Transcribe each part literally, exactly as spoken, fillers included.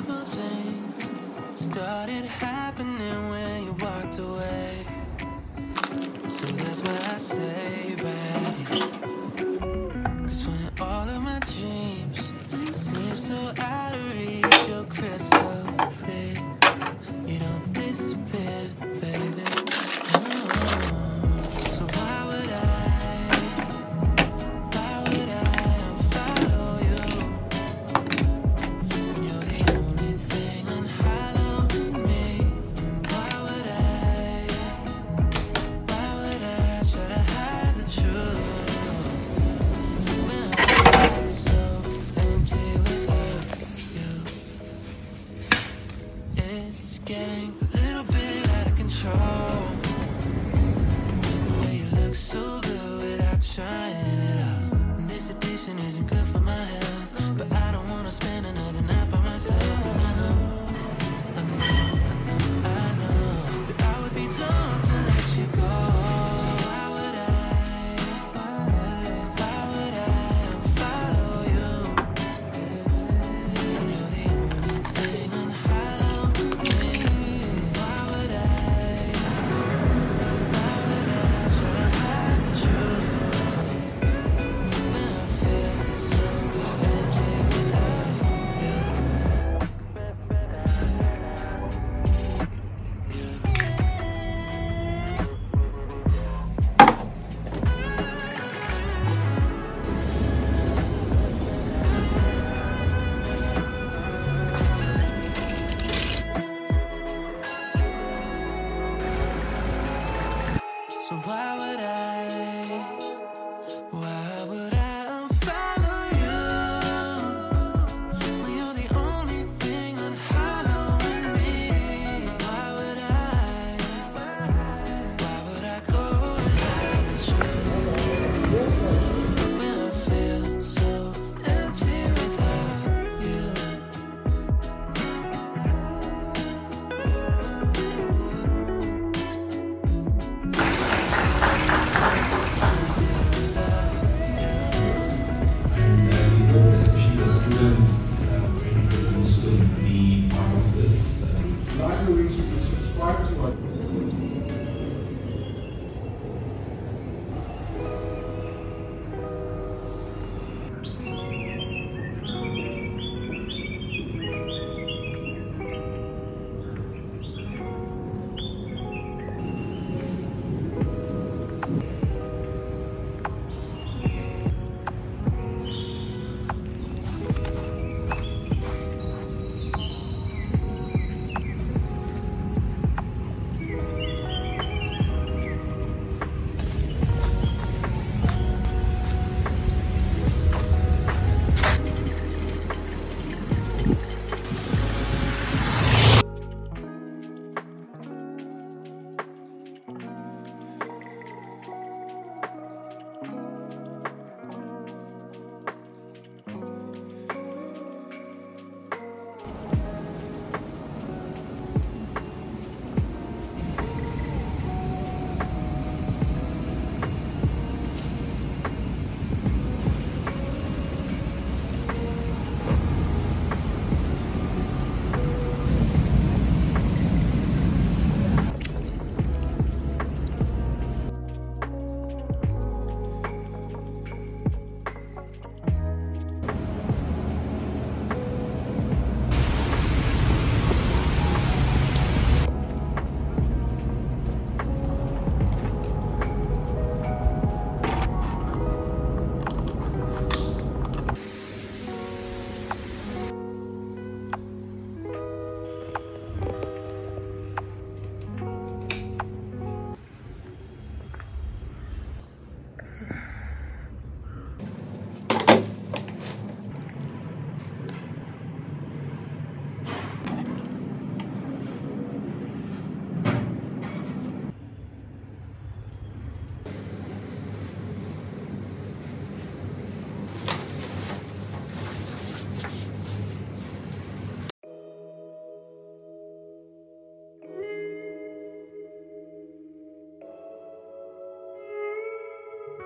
Terrible things started happening when you walked away. So that's why I stay right here. Cause when all of my dreams seem so out of reach, you're crystal clear. You don't disappear, baby. No. So why would I, why would I unfollow you when you're the only thing unhollow with me? And why would I, why would I try to hide the truth when I feel so empty without you? It's getting a little bit out of control. The way you look so good without trying it out. And this addiction isn't good for my health, but I don't wanna spend another night by myself. Cause I know, I know, I know, I know that I would be dumb to let you go. Why would I, why would I unfollow you when you're the only thing unhollow with me? Why would I, why would I try to hide the truth when I feel so empty without you? So why would I, why would I unfollow you when you're the only thing unhollow in me? Why would I, why would I go and hide the truth when I feel so empty without you? And uh, we hope especially the students uh, going to the school will be part of this. Uh, Libraries to subscribe to our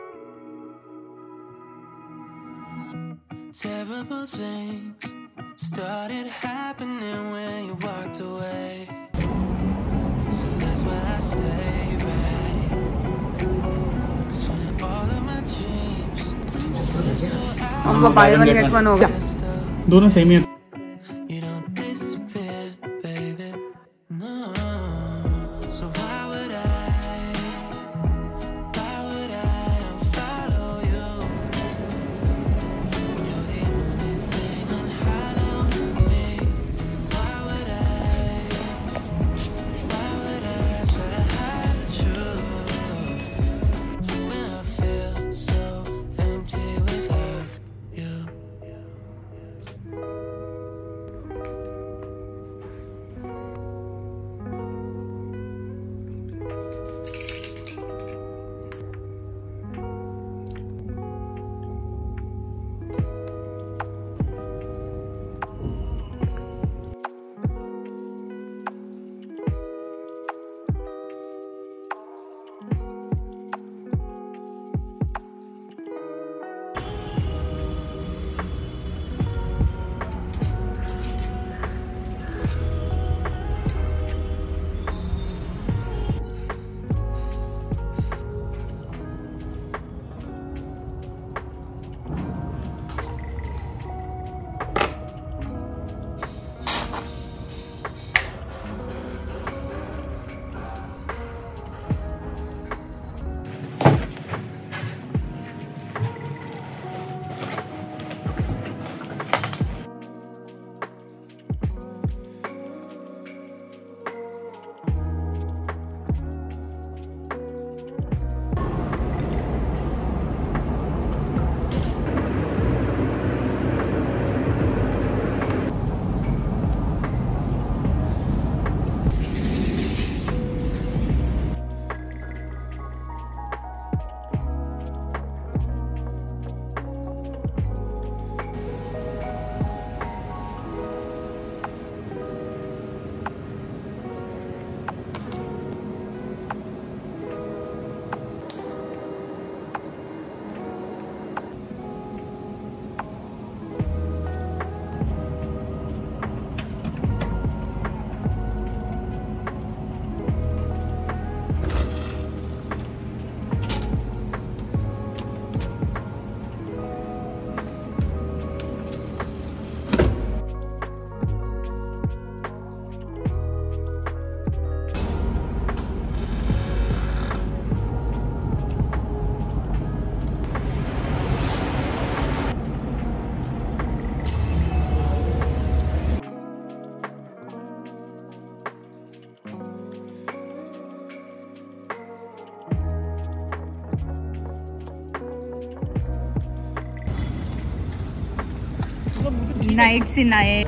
Terrible things started happening when you walked away. So that's why I stay right here. 'Cause when all of my dreams slip so out हम वो buy one get one हो गया. दोनों same ही है. you don't disappear, baby. No. So why would I, why would I unfollow you when you're the only thing on hollow me? Why would I, why would I try to hide the truth when I feel so empty without you? Nights in I.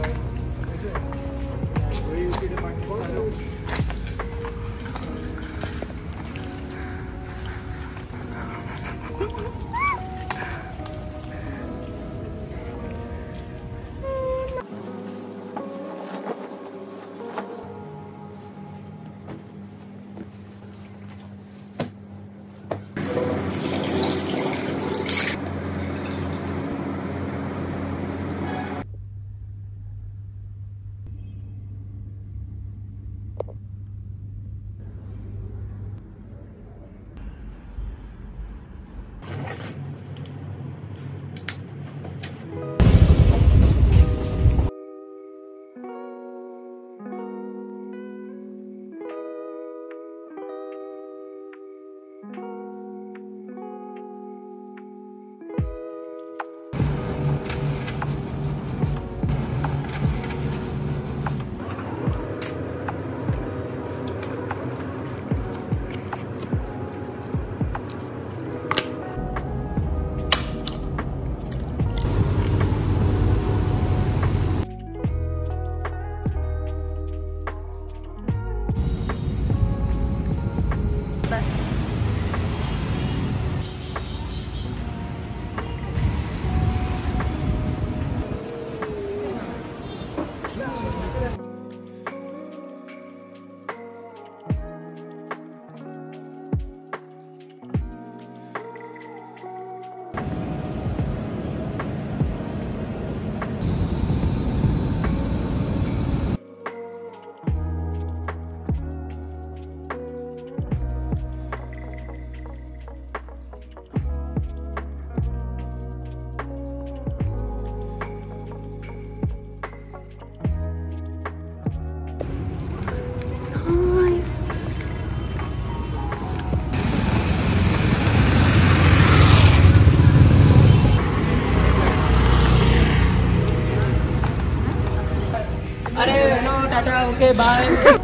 Okay bye.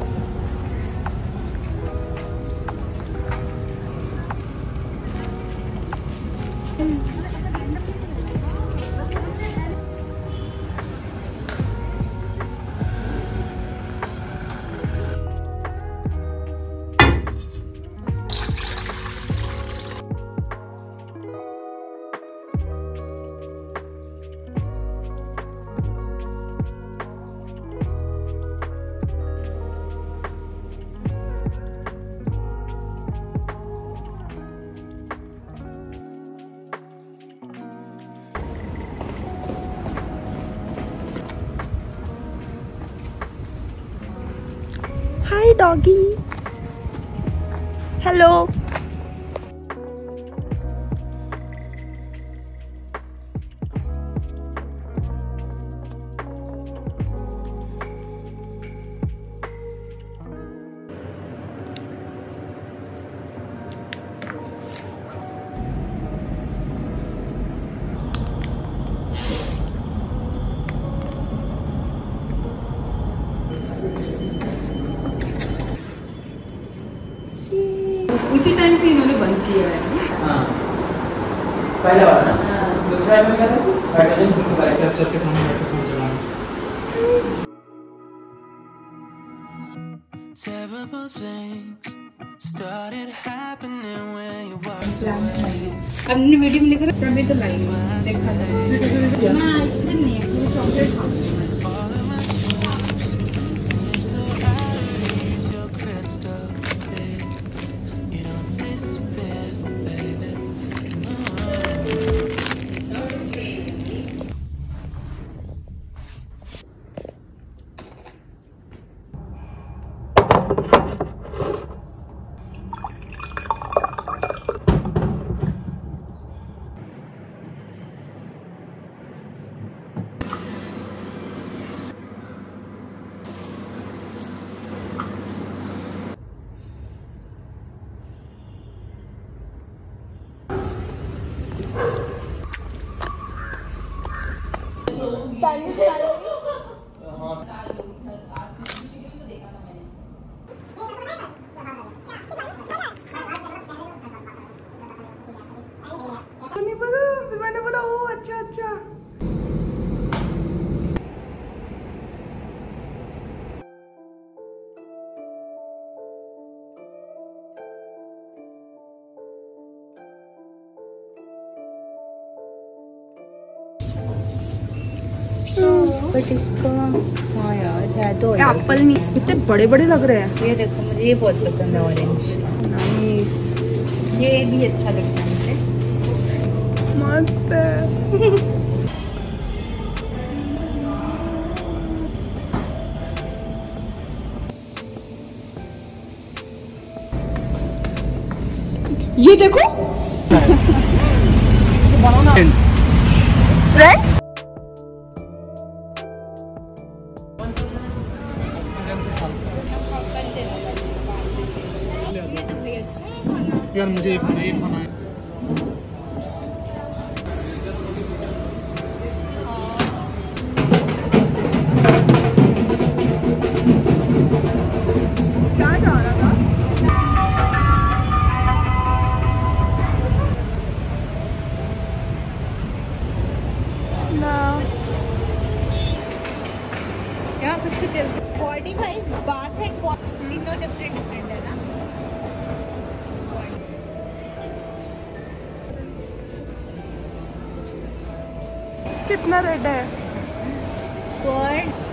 Hi doggy. Hello. उसी time से इन्होंने बंद किया है। हाँ पहला वाला ना, दूसरा में क्या था हाइड्रोजन फुल बाइक कैप्चर के सामने बैठे फोन चलाना। Terrible things started happening when you walked away. हमने वीडियो में लिखा था तभी तो लाइन देखा था। ना आइसक्रीम नहीं है, वो चॉकलेट खाती हूँ। All of my dreams seem so out of reach. You're crystal clear. You don't disappear, baby. मैंने बोला ओ अच्छा अच्छा। बट इसका हाँ यार है तो एप्पल नहीं, कितने बड़े बड़े लग रहे हैं। ये देखो मुझे ये बहुत पसंद है ऑरेंज। नाइस। ये भी अच्छा लगता है मुझे। मस्त है। ये देखो फ्रेंड्स। यार मुझे एक खाना एक खाना है। क्या जा रहा था? ना यहाँ कुछ कुछ बॉडी वाइज बाथ एंड तीनों डिफरेंट डिफरेंट है ना। कितना रेड है? स्क्वाड